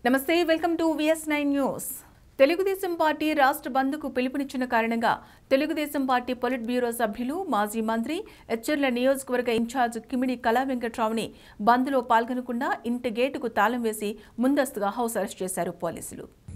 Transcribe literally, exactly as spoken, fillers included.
నమస్తే welcome to VS nine news. Telugu Desam party రాష్ట్ర బంద్కు పిలుపునిచ్చిన కారణంగా తెలుగుదేశం పార్టీ పొలిట్ బ్యూరో సభ్యులు మాజీ మంత్రి ఎచ్చెర్ల నియోజకవర్గ ఇన్ఛార్జ్ కిమిడి కళా వెంకట్రావుని బంద్లో పాల్గొనకుండా ఇంటి గేటుకు తాళం వేసి ముందస్తుగా హౌస్ అరెస్ట్ చేశారు పోలీసులు.